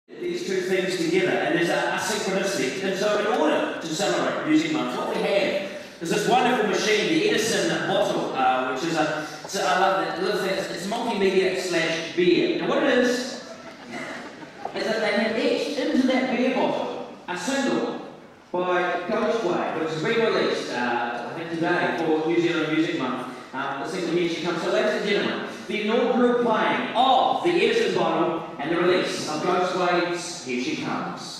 These two things together, and there's a synchronicity. And so in order to celebrate Music Month, what we have is this wonderful machine, the Edison bottle, which is I love that little thing, it's multimedia / beer. And what it is that they have etched into that beer bottle a single by Ghostwave, which has been released, I think today, for New Zealand Music Month. The single Here She Comes. So ladies and gentlemen, the inaugural playing of the Edison bottle and the release of Ghost Wave's Here She Comes.